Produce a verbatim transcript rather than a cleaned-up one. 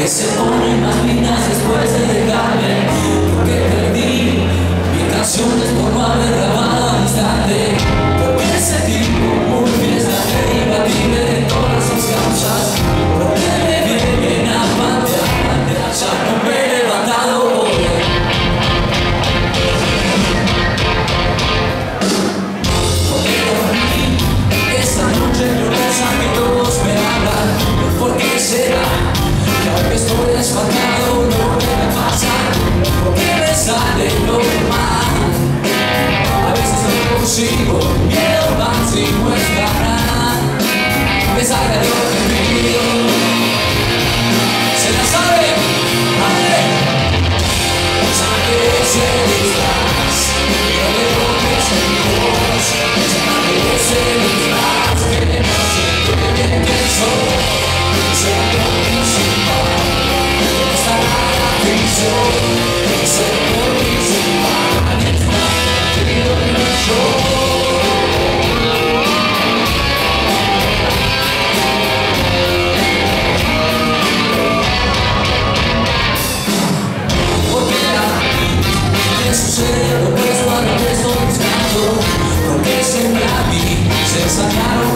que se ponen más lindas después de dejarme, porque perdí mis canciones por no haber grabado al instante, porque ese tipo muy fiesta e imbatible de todas sus causas, porque me vienen a patear, ya no me he levantado hoy. Porque dormí esta noche gloriosa que todos me hablan, ¿por qué será? Que aunque estoy desfalcado no me pasa, porque me sale normal. A veces no consigo y el máximo es ganar. Me salga lo que pido. ¿Se la sabe? ¡Vale! Saque ese disfraz y no le toques el voz. Saque ese disfraz que no siento bien que soy. Se la toque sin par. Esta rara ficción se toque sin par. Y está perdido en el show. Sucede lo que cuando te estoy buscando, porque siempre a mí se sacaron